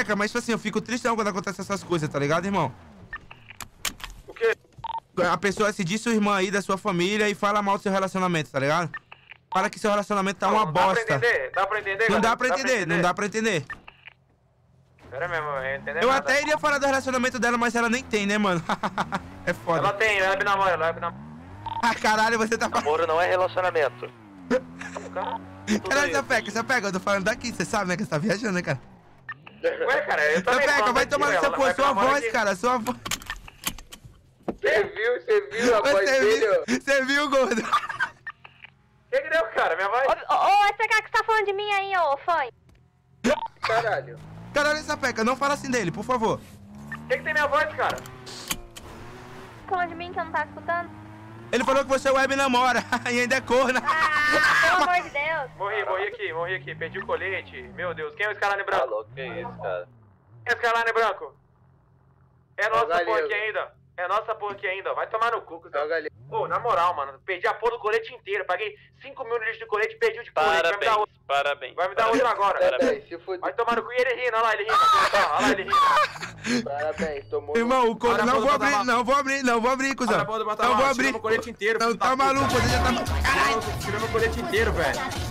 Sapeca, mas tipo assim, eu fico tristão quando acontece essas coisas, tá ligado, irmão? O quê? A pessoa se diz sua irmã aí, da sua família, e fala mal do seu relacionamento, tá ligado? Fala que seu relacionamento tá uma bosta. Dá pra entender? Não dá pra entender, não dá pra entender. Pera mesmo, eu até iria falar do relacionamento dela, mas ela nem tem, né, mano? É foda. Ela tem, ela me namora, ela me namora. Ah, caralho, você tá... Namoro não é relacionamento. Caralho, Sapeca, eu tô falando daqui, você sabe, né, que você tá viajando, né, cara? Ué, cara, eu também... Sapeca, vai tomar no seu cu, sua voz, cara, sua voz... Você viu a voz dele? Você viu, gordo? Que deu, cara? Minha voz... Ô, SPK, que você tá falando de mim aí, ô, fã? Caralho. Caralho, Sapeca, não fala assim dele, por favor. Que tem minha voz, cara? Falando de mim que eu não tava escutando? Ele falou que você web namora e ainda é corna. Ah, pelo amor de Deus. Morri aqui, perdi o colete. Meu Deus, quem é o Skyline branco? Alô, que é isso, cara? Quem é o Skyline branco? É nossa porra aqui ainda. É nossa porra aqui ainda. Vai tomar no cu, cuzão. Pô, na moral, mano, perdi a porra do colete inteiro. Paguei 5 mil no lixo de colete e perdi o de colete. Parabéns. Vai me dar outro agora. Vai tomar no cu e ele rindo, olha lá, ele rindo. Olha lá, ele rindo. Parabéns, tomou. Irmão, o colete. Não vou abrir, cuzão. Não vou abrir. O colete inteiro. Não, tá maluco, você já tá... Tirando o colete inteiro, velho.